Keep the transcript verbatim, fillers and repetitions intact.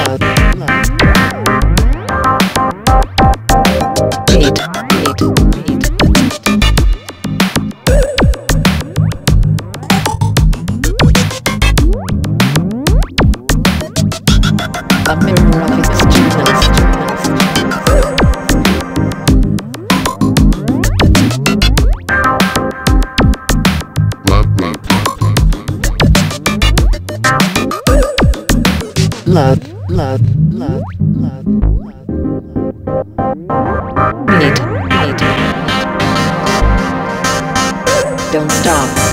love, love. Hate, hate, hate. A mirror of experience. Love, love, love, love, love. Hate, hate. Don't stop.